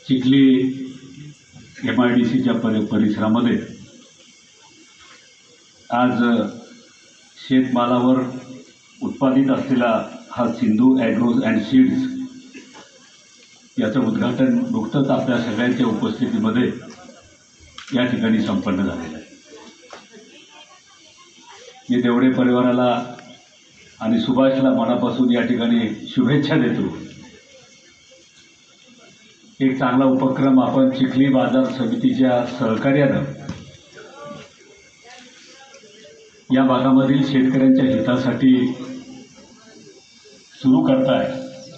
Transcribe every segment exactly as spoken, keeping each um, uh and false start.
Chikhli M I D सीच्या परि परिसरामध्ये आज शेतमालावर उत्पादित असलेला हा सिंधू ॲग्रोज अँड सीड्स याचं उद्घाटन नुकतंच आपल्या सगळ्यांच्या उपस्थितीमध्ये या ठिकाणी संपन्न झालेलं आहे। मी देवडे परिवाराला आणि सुभाषला मनापासून या ठिकाणी शुभेच्छा देतो। एक चांगला उपक्रम आपण चिखली बाजार समितीच्या सहकार्यानं या भागामधील शेतकऱ्यांच्या हितासाठी सुरू करताय।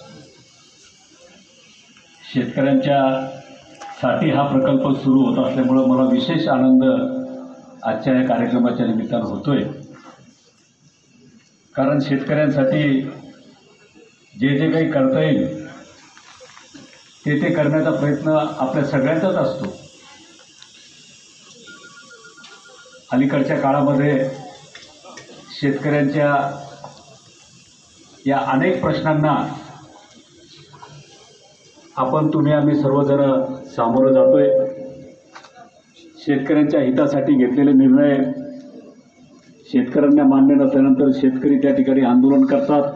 शेतकऱ्यांच्या साठी हा प्रकल्प सुरू होत असल्यामुळे मला विशेष आनंद आजच्या या कार्यक्रमाच्या निमित्तानं होतोय, कारण शेतकऱ्यांसाठी जे जे काही करता येईल ते ते करण्याचा प्रयत्न आपल्या सगळ्यांचाच असतो। अलीकडच्या काळामध्ये शेतकऱ्यांच्या या अनेक प्रश्नांना आपण तुम्ही आम्ही सर्वजण सामोरं जातोय। शेतकऱ्यांच्या हितासाठी घेतलेले निर्णय शेतकऱ्यांना मान्य नसल्यानंतर शेतकरी त्या ठिकाणी आंदोलन करतात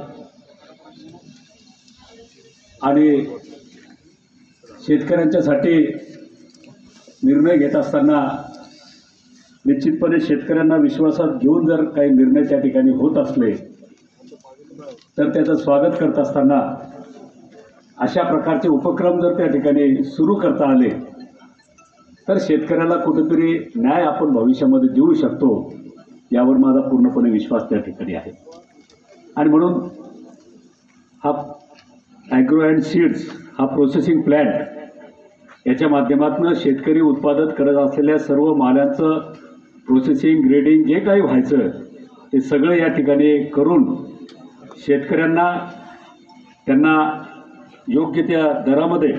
आणि शेतकऱ्यांच्यासाठी निर्णय घेत असताना निश्चितपणे शेतकऱ्यांना विश्वासात घेऊन जर काही निर्णय त्या ठिकाणी होत असले तर त्याचं स्वागत करत असताना अशा प्रकारचे उपक्रम जर त्या ठिकाणी सुरू करता आले तर शेतकऱ्याला कुठेतरी न्याय आपण भविष्यामध्ये देऊ शकतो, यावर माझा पूर्णपणे विश्वास त्या ठिकाणी आहे। आणि म्हणून हा ॲग्रो अँड सीड्स हा प्रोसेसिंग प्लॅन्ट याच्या माध्यमातून शेतकरी उत्पादन करत असलेल्या सर्व मालांचं प्रोसेसिंग ग्रेडिंग जे काही व्हायचं ते सगळं या ठिकाणी करून शेतकऱ्यांना त्यांना योग्य त्या दरामध्ये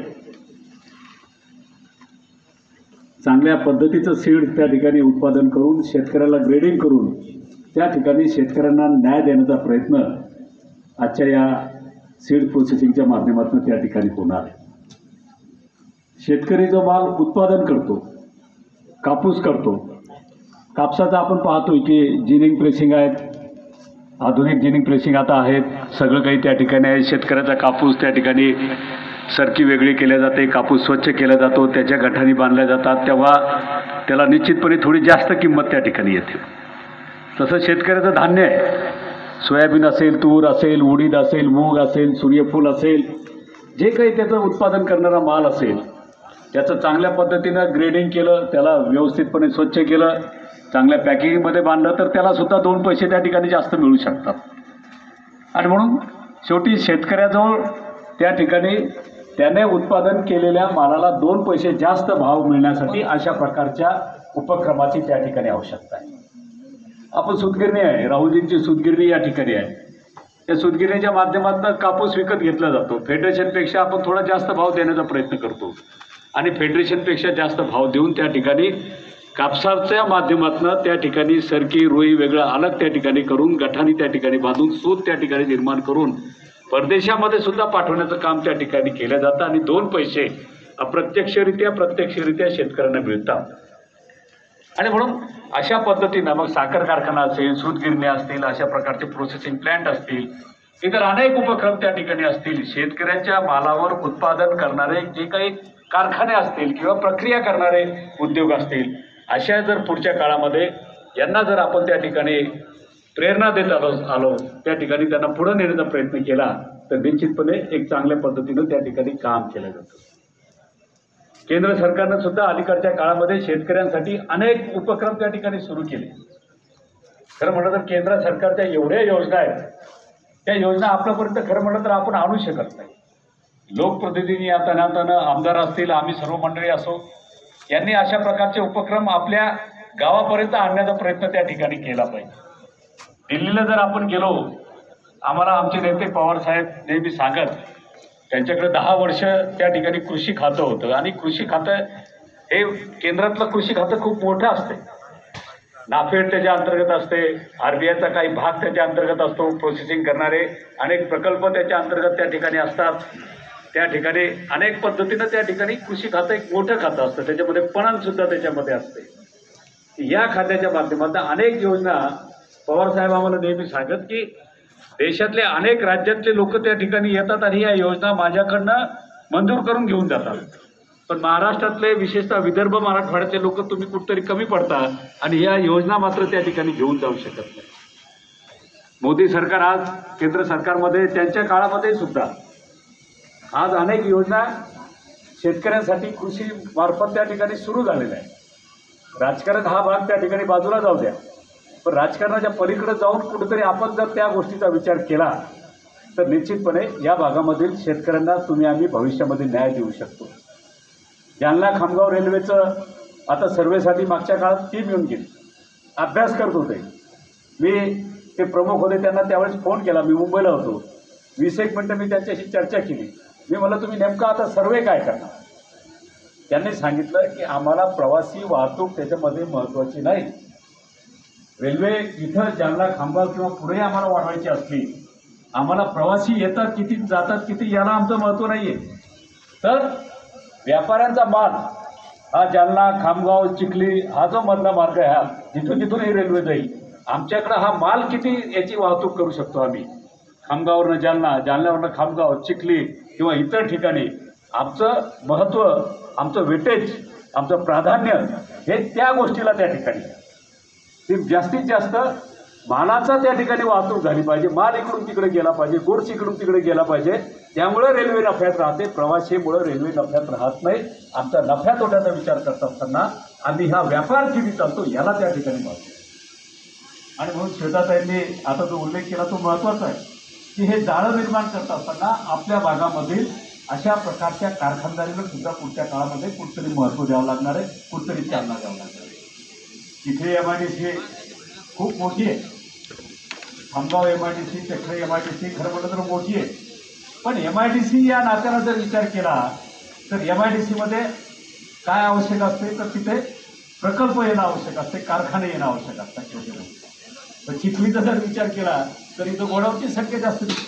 चांगल्या पद्धतीचं सीड त्या ठिकाणी उत्पादन करून शेतकऱ्याला ग्रेडिंग करून त्या ठिकाणी शेतकऱ्यांना न्याय देण्याचा प्रयत्न आजच्या या सीड प्रोसेसिंगच्या माध्यमातून त्या ठिकाणी होणार आहे। शेतकरी जो माल उत्पादन करतो, कापूस करतो, कापसाचा आपण पाहतोय की जिनिंग प्रेसिंग आहेत, आधुनिक जिनिंग प्रेसिंग आता आहेत, सगळं काही त्या ठिकाणी आहे। शेतकऱ्याचा कापूस त्या ठिकाणी सरकी वेगळी केल्या जाते, कापूस स्वच्छ केला जातो, त्याच्या गठारी बांधल्या जातात, तेव्हा त्याला निश्चितपणे थोडी जास्त किंमत त्या ठिकाणी येते। तसं शेतकऱ्याचं धान्य आहे, सोयाबीन असेल, तूर असेल, उडीद असेल, मूग असेल, सूर्यफूल असेल, जे काही त्याचं उत्पादन करणारा माल असेल त्याचं चांगल्या पद्धतीनं ग्रेडिंग केलं, त्याला व्यवस्थितपणे स्वच्छ केलं, चांगल्या पॅकिंगमध्ये बांधलं तर त्यालासुद्धा दोन पैसे त्या ठिकाणी जास्त मिळू शकतात। आणि म्हणून शेवटी शेतकऱ्याजवळ त्या ठिकाणी त्याने उत्पादन केलेल्या मालाला दोन पैसे जास्त भाव मिळण्यासाठी अशा प्रकारच्या उपक्रमाची त्या ठिकाणी आवश्यकता आहे। आपण सूतगिरणी आहे, राहुलजींची सूतगिरणी या ठिकाणी आहे, त्या सूतगिरणीच्या माध्यमातून कापूस विकत घेतला जातो। फेडरेशनपेक्षा आपण थोडा जास्त भाव देण्याचा प्रयत्न करतो आणि फेडरेशनपेक्षा जास्त भाव देऊन त्या ठिकाणी कापसाच्या माध्यमातून त्या ठिकाणी सरकी रुई वेगळं अलग त्या ठिकाणी करून गठाणी त्या ठिकाणी बांधून सूत त्या ठिकाणी निर्माण करून परदेशामध्ये सुद्धा पाठवण्याचं काम त्या ठिकाणी केलं जातं आणि दोन पैसे अप्रत्यक्षरित्या प्रत्यक्षरित्या शेतकऱ्यांना मिळतात। आणि म्हणून अशा पद्धतीनं मग साखर कारखाना असेल, सूतगिरणी असतील, अशा प्रकारचे प्रोसेसिंग प्लॅन्ट असतील, इतर अनेक उपक्रम त्या ठिकाणी असतील, शेतकऱ्यांच्या मालावर उत्पादन करणारे जे काही कारखाने असतील किंवा प्रक्रिया करणारे उद्योग असतील, अशा जर पुढच्या काळामध्ये यांना जर आपण त्या ठिकाणी प्रेरणा देत आलो आलो त्या ठिकाणी त्यांना पुढे नेण्याचा प्रयत्न केला तर निश्चितपणे एक चांगल्या पद्धतीनं त्या ठिकाणी काम केलं जातं। केंद्र सरकारनं सुद्धा अलीकडच्या काळामध्ये शेतकऱ्यांसाठी अनेक उपक्रम त्या ठिकाणी सुरू केले। खरं म्हटलं तर केंद्र सरकारच्या एवढ्या योजना आहेत, त्या योजना आपल्यापर्यंत खरं म्हटलं तर आपण आणू शकत नाही। लोकप्रतिनिधी आता नातानं आमदार असतील, आम्ही सर्व मंडळी असो, यांनी अशा प्रकारचे उपक्रम आपल्या गावापर्यंत आणण्याचा प्रयत्न त्या ठिकाणी केला पाहिजे। दिल्लीला जर आपण गेलो, आम्हाला आमचे नेते पवार साहेब नेहमी सांगत, त्यांच्याकडे दहा वर्ष त्या ठिकाणी कृषी खातं होतं आणि कृषी खातं हे केंद्रातलं कृषी खातं खूप मोठं असते। नाफेड त्याच्या अंतर्गत असते, आरबीआयचा काही भाग त्याच्या अंतर्गत असतो, प्रोसेसिंग करणारे अनेक प्रकल्प त्याच्या अंतर्गत त्या ठिकाणी असतात त्या ठिकाणी अनेक पद्धतीनं त्या ठिकाणी कृषी खातं एक मोठं खातं असतं, त्याच्यामध्ये पणन सुद्धा त्याच्यामध्ये असते. या खात्याच्या माध्यमातून अनेक योजना पवारसाहेब आम्हाला नेहमी सांगत की देशातले अनेक राज्यातले लोक त्या ठिकाणी येतात आणि या योजना माझ्याकडनं मंजूर करून घेऊन जातात. पण महाराष्ट्रातले विशेषतः विदर्भ मराठवाड्यातले लोक तुम्ही कुठतरी कमी पडता आणि या योजना मात्र त्या ठिकाणी घेऊन जाऊ शकत नाही. मोदी सरकार आज केंद्र सरकारमध्ये त्यांच्या काळामध्ये सुद्धा आज अनेक योजना शेतकऱ्यांसाठी कृषी मार्फत त्या ठिकाणी सुरू झालेल्या आहे. राजकारण हा भाग त्या ठिकाणी बाजूला जाऊ द्या, पण राजकारणाच्या पलीकडे जाऊन कुठेतरी आपण जर त्या गोष्टीचा विचार केला तर निश्चितपणे या भागामधील शेतकऱ्यांना तुम्ही आम्ही भविष्यामध्ये न्याय देऊ शकतो. जालना खामगाव रेल्वेचं आता सर्वेसाठी मागच्या काळात टीम येऊन गेली, अभ्यास करत होते. मी ते प्रमुख होते, त्यांना त्यावेळेस फोन केला. मी मुंबईला होतो. वीस एक मिनटं मी त्यांच्याशी चर्चा केली. मी म्हणलं तुम्ही नेमका आता सर्वे काय करणार. त्यांनी सांगितलं की आम्हाला प्रवासी वाहतूक त्याच्यामध्ये महत्त्वाची नाही. रेल्वे इथं जालना खामगाव किंवा पुढे आम्हाला वाढवायची असली, आम्हाला प्रवासी येतात किती जातात किती याला आमचं महत्त्व नाही आहे. तर व्यापाऱ्यांचा माल हा जालना खामगाव चिखली हा जो मधला मार्ग आहे, हा जिथून जिथून ही रेल्वे जाईल, आमच्याकडं हा माल किती याची वाहतूक करू शकतो आम्ही. खामगाववरनं जालना, जालन्यावरनं खामगाव, चिखली किंवा इतर ठिकाणी आमचं महत्त्व, आमचं वेटेज, आमचं प्राधान्य हे त्या गोष्टीला त्या ठिकाणी ती जास्तीत जास्त मालाचा त्या ठिकाणी वाहतूक झाली पाहिजे. माल इकडून तिकडे गेला पाहिजे, गुड्स इकडून तिकडे गेला पाहिजे. त्यामुळे रेल्वे नफ्यात राहते. प्रवासीमुळे रेल्वे नफ्यात राहत नाही. आमचा नफ्या तोट्याचा विचार करत असताना आम्ही हा व्यापार किती चालतो याला त्या ठिकाणी महत्त्व. आणि म्हणून श्वेताताईंनी आता जो उल्लेख केला तो महत्त्वाचा आहे की हे जाळं निर्माण करत असताना आपल्या भागामधील अशा प्रकारच्या कारखानदारीला सुद्धा पुढच्या काळामध्ये कुठतरी महत्त्व द्यावं लागणार आहे, कुठतरी चालना द्यावं लागणार आहे. तिथे एम आय डी सी खूप मोठी आहे. Khamgaon M I D C, चक्र एम आय डी सी खरं म्हटलं तर मोठी आहे. पण एम आय डी सी या नात्याला जर विचार केला तर एम आय डी सीमध्ये काय आवश्यक असते तर तिथे प्रकल्प येणं आवश्यक असते, कारखाने येणं आवश्यक असतात छोटे मोठे. तर चिखलीचा जर विचार केला तर इथं गोडाऊनची संख्या जास्त दिसते.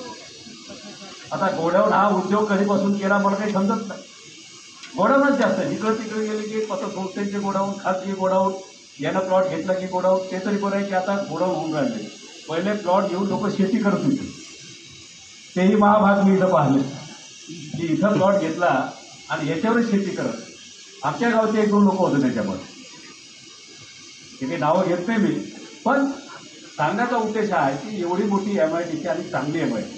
आता गोडाऊन हा उद्योग कधीपासून केला मला काही समजत नाही. गोडाऊनच जास्त आहे. इकडं तिकडे गेले की पतसंस्थेचे गोडाऊन, खाजगी गोडाऊन, यानं प्लॉट घेतला की गोडाऊन. ते तरी बरं आहे की आता गोडाऊन होऊन राहिले. पहिले प्लॉट घेऊन लोक शेती करत होते. तेही महाभाग मी इथं पाहिले की इथं प्लॉट घेतला आणि याच्यावरच शेती करत. आमच्या गावचे एक दोन लोक होते त्याच्यामध्ये, ते काही नावं घेत नाही मी, पण सांगण्याचा उद्देश हा आहे की एवढी मोठी एम आय डी सी आणि चांगली एम आय डी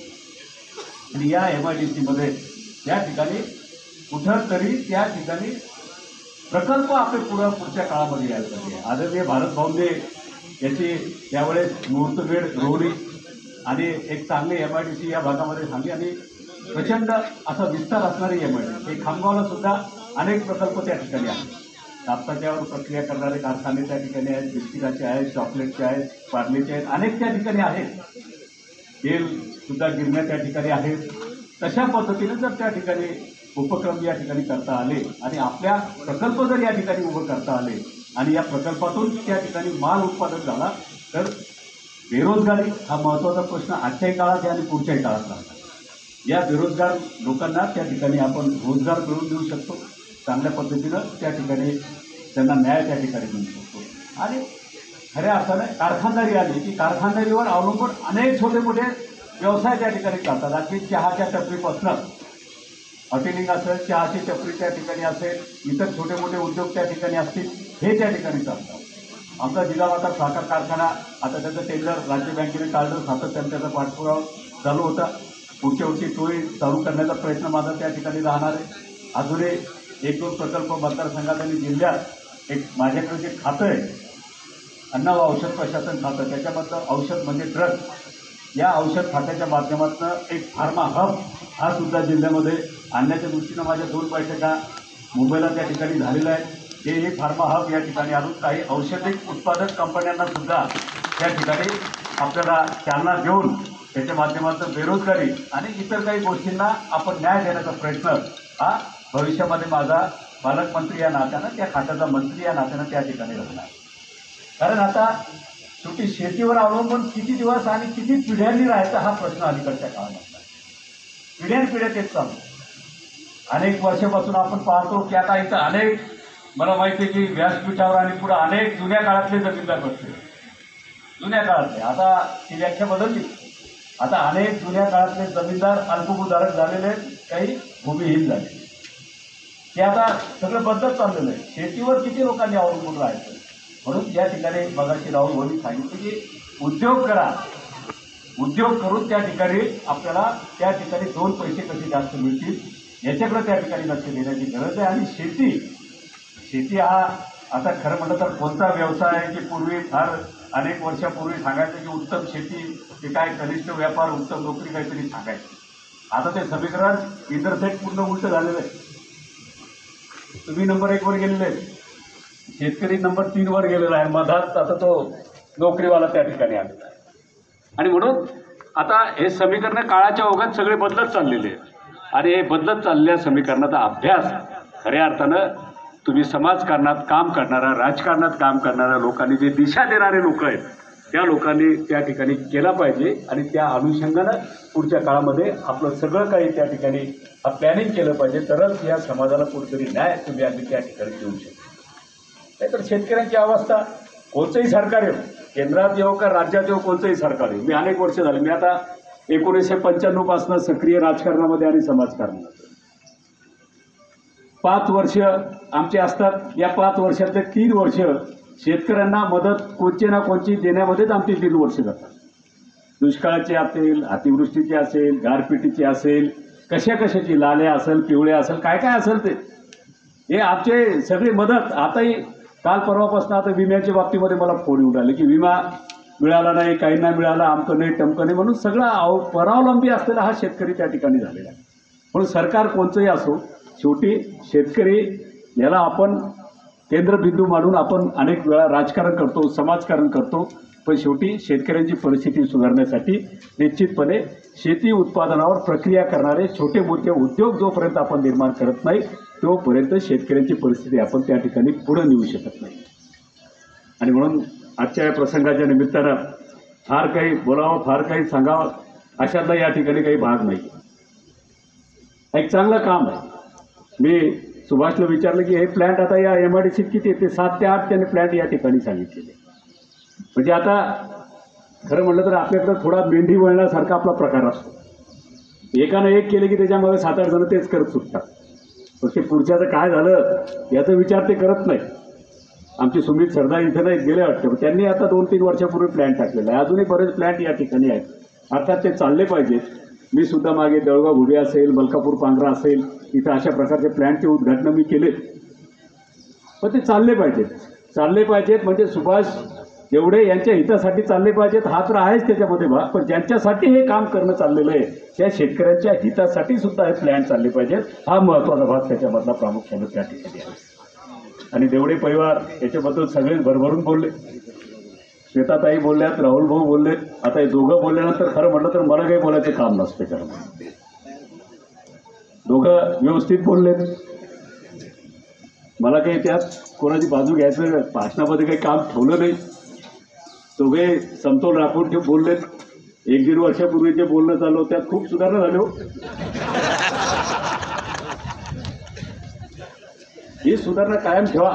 आणि या एम आय डी सीमध्ये त्या ठिकाणी कुठं तरी त्या ठिकाणी प्रकल्प आपले पुढं पुढच्या काळामध्ये यायला पाहिजे. आदरणीय भारत भाऊंनी याची त्यावेळेस मुहूर्तवेळ रोवली आणि एक चांगली एम आय डी सी या भागामध्ये सांगली आणि प्रचंड असा विस्तार असणारी एम आय डी सी. खामगावला सुद्धा अनेक प्रकल्प त्या ठिकाणी आहेत. कापसाच्यावर प्रक्रिया करणारे कारखाने त्या ठिकाणी आहेत, बिस्किटाचे आहेत, चॉकलेटचे आहेत, पार्लेचे आहेत, अनेक त्या ठिकाणी आहेत. तेल सुद्धा गिरण्या त्या ठिकाणी आहेत. तशा पद्धतीने जर त्या ठिकाणी उपक्रम या ठिकाणी करता आले आणि आपल्या प्रकल्प जर या ठिकाणी उभं करता आले आणि या प्रकल्पातून त्या ठिकाणी माल उत्पादन झाला तर बेरोजगारी हा महत्त्वाचा प्रश्न आजच्याही काळात आहे आणि पुढच्याही काळात राहणार. या बेरोजगार लोकांना त्या ठिकाणी आपण रोजगार मिळवून देऊ शकतो. चांगल्या पद्धतीनं त्या ठिकाणी त्यांना न्याय त्या ठिकाणी मिळू शकतो. आणि खऱ्या अर्थाने कारखानदारी आली की कारखानदारीवर अवलंबून अनेक छोटे मोठे व्यवसाय त्या ठिकाणी चालतात. अगदी चहाच्या टपरीपासून हॉटेलिंग असेल, चहाची टपरी त्या ठिकाणी असेल, इतर छोटे मोठे उद्योग त्या ठिकाणी असतील, हे त्या ठिकाणी चालतात. आमचा जिजामाता साखर कारखाना आता त्याचं टेंडर राज्य बँकेने काढलं, सातत्याने त्याचा पाठपुरावा चालू होता. पुढच्या वर्षी तोही चालू करण्याचा प्रयत्न माझा त्या ठिकाणी राहणार आहे. अजूनही एक दोन प्रकल्प मतदारसंघात आणि जिल्ह्यात एक माझ्याकडे जे खातं आहे अन्न व औषध प्रशासन खातं, त्याच्यामधलं औषध म्हणजे ड्रग, या औषध खात्याच्या माध्यमातून एक फार्मा हब हा सुद्धा जिल्ह्यामध्ये आणण्याच्या दृष्टीनं माझ्या दोन बैठका मुंबईला त्या ठिकाणी झालेल्या आहेत. हे फार्मा हब या ठिकाणी आणून काही औषधिक उत्पादक कंपन्यांना सुद्धा त्या ठिकाणी आपल्याला चालना देऊन त्याच्या माध्यमातून बेरोजगारी आणि इतर काही गोष्टींना आपण न्याय देण्याचा प्रयत्न हा भविष्यामध्ये माझा पालकमंत्री या नात्यानं, त्या खात्याचा मंत्री या नात्यानं त्या ठिकाणी राहणार. कारण आता शेवटी शेतीवर अवलंबून किती दिवस आणि किती पिढ्यांनी राहायचा हा प्रश्न अलीकडच्या काळात असतात. पिढ्यानपिढ्या तेच चालू. अनेक वर्षापासून आपण पाहतो की आता इथं अनेक, मला माहिती आहे की व्यासपीठावर आणि पुढे अनेक जुन्या काळातले जमीनदार बसले, जुन्या काळातले. आता ती व्याख्या बदलली. आता अनेक जुन्या काळातले जमीनदार अल्पभूधारक झालेले आहेत, काही भूमिहीन झाले. ते आता सगळं बदलत चाललेलं आहे. शेतीवर किती लोकांनी अवलंबून राहायचं. म्हणून या ठिकाणी मगाशी राहुल भाऊंनी सांगितलं की उद्योग करा, उद्योग करून त्या ठिकाणी आपल्याला त्या ठिकाणी दोन पैसे कसे जास्त मिळतील याच्याकडे त्या ठिकाणी लक्ष देण्याची गरज आहे. आणि शेती शेती हा आता खरं म्हटलं तर कोणता व्यवसाय आहे की पूर्वी फार अनेक वर्षापूर्वी सांगायचं की उत्तम शेती ते काय कनिष्ठ व्यापार उत्तम नोकरी काहीतरी सांगायचं. आता ते समीकरण इंटरसेट पूर्ण उलट झालेलं आहे. तुम्ही नंबर एक वर गेलेले आहेत, शेतकरी नंबर तीन वर गेलेला आहे, मधात आता तो नोकरीवाला त्या ठिकाणी आलेला आहे. आणि म्हणून आता हे समीकरण काळाच्या ओघात सगळे बदलत चाललेले आहेत. आणि हे बदलत चाललेल्या समीकरणाचा अभ्यास खऱ्या अर्थानं तुम्ही समाजकारणात काम करणारा, राजकारणात काम करणाऱ्या लोकांनी, जे दिशा देणारे लोक आहेत त्या लोकांनी त्या ठिकाणी केला पाहिजे. आणि त्या अनुषंगानं पुढच्या काळामध्ये आपलं सगळं काही त्या ठिकाणी प्लॅनिंग केलं पाहिजे. तरच या समाजाला कुठेतरी न्याय तुम्ही आम्ही त्या ठिकाणी देऊ शकतो. नाहीतर शेतकऱ्यांची अवस्था, कोणतंही सरकार येऊ, केंद्रात येऊ का राज्यात येऊ, कोणतंही सरकार येऊ, मी अनेक वर्ष झाले, मी आता एकोणीसशे पंच्याण्णव पासून सक्रिय राजकारणामध्ये आणि समाजकारणामध्ये पाच वर्ष आमचे असतात. या पाच वर्षातले तीन वर्ष शेतकऱ्यांना मदत कोणची ना कोणची देण्यामध्येच आमची तीन वर्ष जातात. दुष्काळाची असेल, अतिवृष्टीची असेल, गारपिटीची असेल, कशा कशाची, लाल्या असेल, पिवळ्या असेल, काय काय असेल ते हे आमचे सगळी मदत. आताही काल परवापासून आता विम्याच्या बाबतीमध्ये मला फोन येऊन आले की विमा मिळाला नाही, काही नाही मिळाला, आमकं नाही टमकं नाही, म्हणून सगळा अव परावलंबी असलेला हा शेतकरी त्या ठिकाणी झालेला आहे. म्हणून सरकार कोणतंही असो, शेवटी शेतकरी याला आपण केंद्रबिंदू मानून आपण अनेक वेळा राजकारण करतो, समाजकारण करतो, पण शेवटी शेतकऱ्यांची परिस्थिती सुधारण्यासाठी निश्चितपणे शेती उत्पादनावर प्रक्रिया करणारे छोटे मोठे उद्योग जोपर्यंत आपण निर्माण करत नाही तोपर्यंत शेतकऱ्यांची परिस्थिती आपण त्या ठिकाणी पुढे नेऊ शकत नाही. आणि म्हणून आजच्या या प्रसंगाच्या निमित्तानं फार काही बोलावं, फार काही सांगावं अशातला या ठिकाणी काही भाग नाही. एक चांगलं काम आहे. मी सुभाषला विचारलं की हे प्लॅन्ट आता या एम आय डी सीत किती येते, सात ते आठ त्याने प्लॅन्ट या ठिकाणी सांगितलेले. म्हणजे आता खरं म्हटलं तर आपल्याकडं थोडा मेंढी वळण्यासारखा आपला प्रकार असतो. एकानं एक केले की त्याच्यामध्ये सात आठ जण तेच करत सुटतात. पण ते पुढच्याचं काय झालं याचा विचार ते करत नाही. आमचे सुमित सरदार इथं नाही गेले वाटतं, त्यांनी आता दोन तीन वर्षापूर्वी प्लॅन टाकलेला आहे. अजूनही बरेच प्लॅन्ट या ठिकाणी आहेत. अर्थात ते चालले पाहिजेत. मी सुद्धा मागे दळगाव भुडे असेल, मलकापूर पांगरा असेल, इथं अशा प्रकारचे प्लॅन्टचे उद्घाटनं मी केले. पण ते चालले पाहिजेत, चालले पाहिजेत म्हणजे सुभाष एवढे यांच्या हितासाठी चालले पाहिजेत हा तर आहेच त्याच्यामध्ये भाग. पण ज्यांच्यासाठी हे काम करणं चाललेलं आहे त्या शेतकऱ्यांच्या हितासाठी सुद्धा हे प्लॅन चालले पाहिजेत. हा महत्त्वाचा भाग त्याच्यामधला प्रामुख्याने त्या ठिकाणी आहे. आणि देवडे परिवार याच्याबद्दल सगळेच भरभरून बोलले. श्वेताताई बोलल्यात, राहुल भाऊ बोललेत. आता हे दोघं बोलल्यानंतर खरं म्हटलं तर मला काही बोलायचं काम नसते. कारण दोघं व्यवस्थित बोललेत. मला काही त्यात कोणाची बाजू घ्यायचं भाषणामध्ये काही काम ठेवलं नाही. दोघे समतोल राखून ठेव बोललेत. एक दीड वर्षापूर्वी जे बोलणं चालू त्यात खूप सुधारणा झाली हो. ही सुधारणा कायम ठेवा.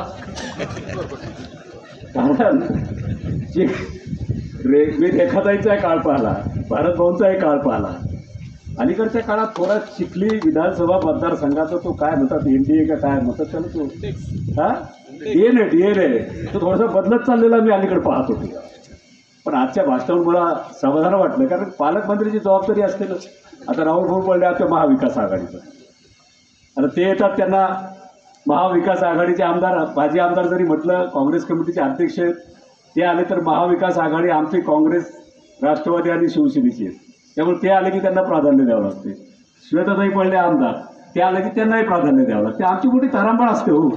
कारण जे रे मी रेखाताईचा काळ पाहिला, भारत भाऊंचाही काळ पाहिला. अलीकडच्या काळात थोडा चिखली विधानसभा मतदारसंघाचा तो काय म्हणतात एनडीए का काय म्हणतात त्याला तो हा डीएनए डीएनए तो थोडासा बदलत चाललेला मी अलीकडे पाहत होतो. पण आजच्या भाषणावर मला समाधान वाटलं. कारण पालकमंत्र्याची जबाबदारी असतेच. आता राहुल भाऊ बोलले आता महाविकास आघाडीचं, आता ते येतात त्यांना महाविकास आघाडीचे आमदार, माजी आमदार जरी म्हटलं काँग्रेस कमिटीचे अध्यक्ष ते आले तर महाविकास आघाडी आमची काँग्रेस, राष्ट्रवादी आणि शिवसेनेची आहे. त्यामुळे ते आले की त्यांना प्राधान्य द्यावं लागते. श्वेताताई पडले आमदार, ते आले की त्यांनाही प्राधान्य द्यावं लागते. आमची मोठी तारांबळ असते हो.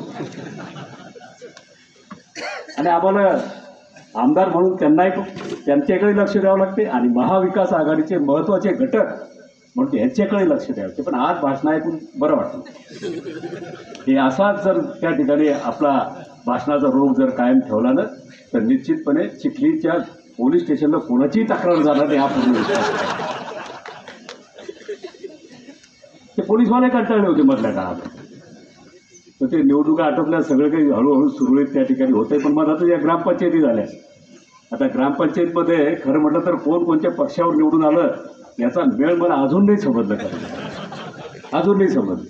आणि आम्हाला आमदार म्हणून त्यांनाही त्यांच्याकडे लक्ष द्यावं लागते. आणि महाविकास आघाडीचे महत्त्वाचे घटक म्हणून यांच्याकडे लक्ष द्यावं लागते. पण आज भाषण ऐकून बरं वाटतं. हे असाच जर त्या ठिकाणी आपला भाषणाचा रोग जर कायम ठेवला ना तर निश्चितपणे चिखलीच्या पोलीस स्टेशनला कोणाचीही तक्रार जाणार नाही. हा पूर्ण विश्वास. ते पोलीसवाले कंटाळले होते मधल्या काळात. तर ते निवडणुका आटोपल्या, सगळं काही हळूहळू सुरळीत त्या ठिकाणी होतंय. पण मग आता या ग्रामपंचायती झाल्या. आता ग्रामपंचायतमध्ये खरं म्हटलं तर कोण कोणत्या पक्षावर निवडून आलं याचा मेळ मला अजून नाही समजलं, का अजून नाही समजलं.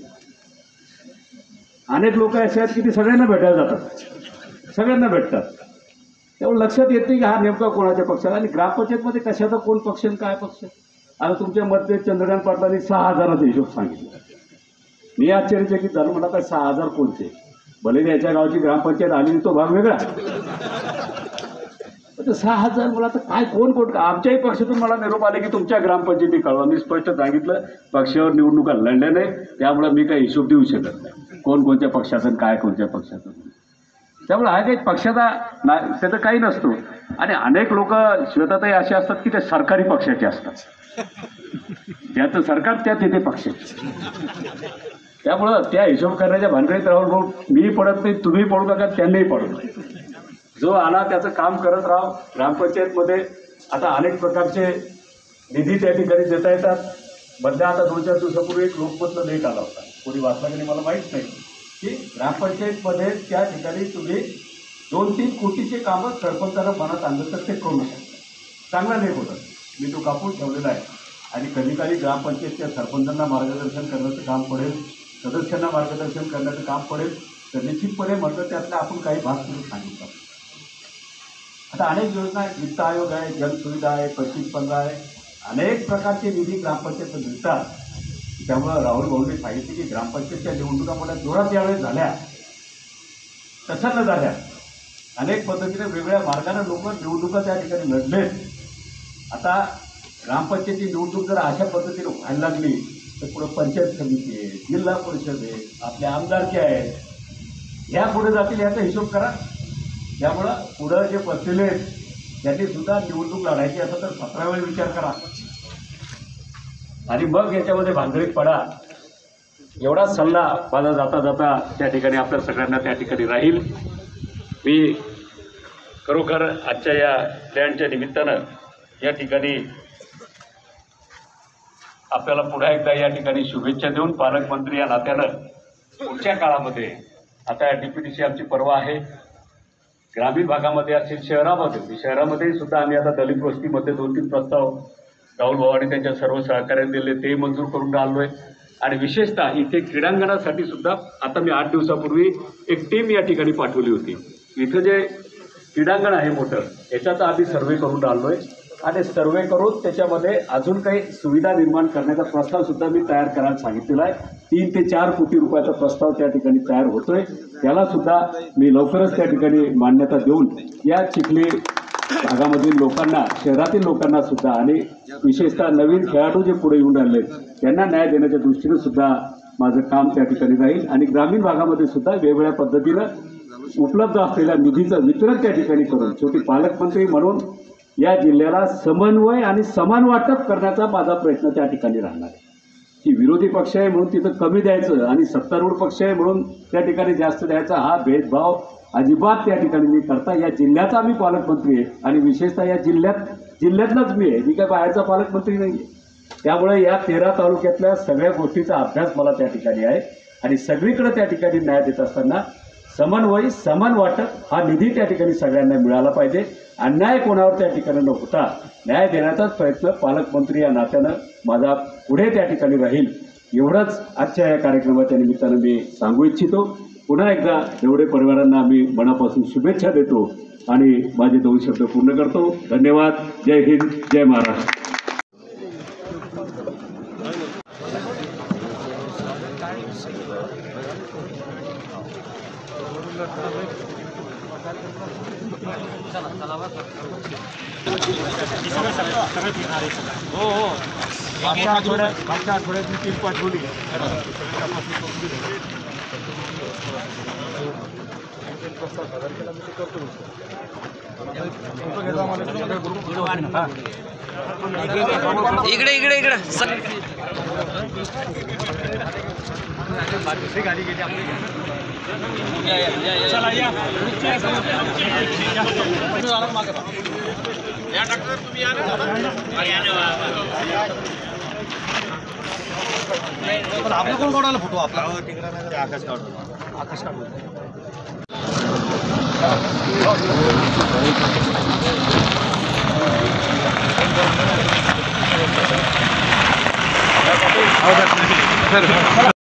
अनेक लोक असे आहेत की ते सगळ्यांना भेटायला जातात, सगळ्यांना भेटतात. तेवढं लक्षात येत नाही की हा नेमका कोणाच्या पक्षाला. आणि ग्रामपंचायतमध्ये कशाचा कोण पक्ष आणि काय पक्ष. आता तुमच्या मध्ये चंद्रकांत पाटलांनी सहा हजाराचा हिशोब सांगितला. मी आश्चर्यचकित झालो, मला काय सहा हजार कोणते. भले याच्या गावची ग्रामपंचायत आली तो भाग वेगळा, तर सहा हजार मला तर काय कोण कोण. आमच्याही पक्षातून मला निरोप आले की तुमच्या ग्रामपंचायती कळवा. मी स्पष्ट सांगितलं पक्षावर निवडणुका लढल्या नाही, त्यामुळे मी काही हिशोब देऊ शकत नाही कोण कोणत्या पक्षातून काय कोणत्या पक्षातून. त्यामुळे हा काही पक्षाचा ना त्याचं काही नसतो. आणि अनेक लोक श्वेताताई असे असतात की ते सरकारी पक्षाचे असतात, ज्याचं सरकार त्या तिथे पक्ष. त्यामुळं त्या हिशोब करण्याच्या भानगडीत राहून मी पडत नाही, तुम्ही पडू नका, त्यांनाही पडू नये. जो आला त्याचं काम करत राहा. ग्रामपंचायतमध्ये आता अनेक प्रकारचे निधी त्या ठिकाणी देता येतात. बदल्या आता दोन चार दिवसापूर्वी एक लोकमतला लेख आला होता, कोणी वाचला की नाही मला माहीत नाही, की ग्रामपंचायतमध्ये त्या ठिकाणी तुम्ही दोन तीन कोटीचे कामं सरपंचाला मनात आणलं तर ते करू शकता. चांगला लेख होता, मी तो कापून ठेवलेला आहे. आणि कधी कधी ग्रामपंचायतच्या सरपंचांना मार्गदर्शन करण्याचं काम पडेल, सदस्यांना मार्गदर्शन करण्याचं काम पडेल, तर निश्चितपणे म्हटलं त्यातलं आपण काही भाग करून सांगितलं. आता अनेक योजना आहेत, वित्त आयोग आहे, जनसुविधा आहे, पस्तीस पंधरा आहे, अनेक प्रकारचे निधी ग्रामपंचायत मिळतात. त्यामुळं राहुल भाऊंनी सांगितले की ग्रामपंचायतच्या निवडणुका मोठ्या जोरात यावेळेस झाल्या, तशा न झाल्या. अनेक पद्धतीने वेगवेगळ्या मार्गाने लोक निवडणुका त्या ठिकाणी लढलेत. आता ग्रामपंचायती निवडणूक जर अशा पद्धतीने व्हायला लागली तर पुढं पंचायत समिती आहे, जिल्हा परिषद आहे, आपल्या आमदारकी आहेत, ह्या पुढे जातील याचा हिशोब करा. त्यामुळं पुढं जे बसलेले आहेत त्यांनी सुद्धा निवडणूक लढायची असेल तर सतरा वेळ विचार करा आणि मग याच्यामध्ये भानगडीत पडा. एवढा सल्ला माझा जाता जाता त्या ठिकाणी आपल्या सगळ्यांना त्या ठिकाणी राहील. मी खरोखर आजच्या या प्लॅनच्या निमित्तानं या ठिकाणी आपल्याला पुन्हा एकदा या ठिकाणी शुभेच्छा देऊन पालकमंत्री या नात्यानं पुढच्या काळामध्ये आता डी पी टी सी आमची परवा आहे, ग्रामीण भागामध्ये असेल, शहरामध्ये शहरामध्ये सुद्धा आम्ही आता दलित वस्तीमध्ये दोन तीन प्रस्ताव राहुल भाऊ आणि त्यांच्या सर्व सहकार्याने दिले, ते मंजूर करून आलो आहे. आणि विशेषतः इथे क्रीडांगणासाठी सुद्धा आता मी आठ दिवसापूर्वी एक टीम या ठिकाणी पाठवली होती. इथं जे क्रीडांगण आहे मोठं, याच्याचा आम्ही सर्वे करून आलो आहे आणि सर्वे करून त्याच्यामध्ये अजून काही सुविधा निर्माण करण्याचा प्रस्ताव सुद्धा मी तयार करायला सांगितलेला आहे. तीन ते चार कोटी रुपयाचा प्रस्ताव त्या ठिकाणी तयार होतोय. त्याला सुद्धा मी लवकरच त्या ठिकाणी मान्यता देऊन या चिखली भागामधील लोकांना, शहरातील लोकांना सुद्धा आणि विशेषतः नवीन खेळाडू जे पुढे येऊन राहिले त्यांना न्याय देण्याच्या दृष्टीने सुद्धा माझं काम त्या ठिकाणी राहील. आणि ग्रामीण भागामध्ये सुद्धा वेगवेगळ्या पद्धतीनं उपलब्ध असलेल्या निधीचं वितरण त्या ठिकाणी करून शेवटी पालकमंत्री म्हणून या जिल्ह्याला समन्वय आणि समान वाटप करण्याचा माझा प्रयत्न त्या ठिकाणी राहणार आहे. की विरोधी पक्ष आहे म्हणून तिथं कमी द्यायचं आणि सत्तारूढ पक्ष आहे म्हणून त्या ठिकाणी जास्त द्यायचा, हा भेदभाव अजिबात त्या ठिकाणी मी करता. या जिल्ह्याचा मी पालकमंत्री आहे आणि विशेषतः या जिल्ह्यात जिल्ह्यातलाच मी आहे, मी काय बाहेरचा पालकमंत्री नाही आहे. त्यामुळे या तेरा तालुक्यातल्या सगळ्या गोष्टीचा अभ्यास मला त्या ठिकाणी आहे आणि सगळीकडे त्या ठिकाणी न्याय देत असताना समन्वय समान वाटप हा निधी त्या ठिकाणी सगळ्यांना मिळाला पाहिजे. अन्याय कोणावर त्या ठिकाणी न होता न्याय देण्याचाच प्रयत्न पालकमंत्री या नात्यानं माझा पुढे त्या ठिकाणी राहील. एवढंच आजच्या या कार्यक्रमाच्या निमित्तानं मी सांगू इच्छितो. पुन्हा एकदा एवढे परिवारांना मी मनापासून शुभेच्छा देतो आणि माझे दोन शब्द पूर्ण करतो. धन्यवाद. जय हिंद, जय महाराष्ट्र. हो हो मागच्या आठवड्यात मागच्या आठवड्यात मी टीम पाठवली. इकडे इकडे इकडे गाडी गेली आपली. चला या या डॉक्टर तुम्ही या ना. आपला कोण काढायला फोटो आपला आकाश काढतो आकाश काढतो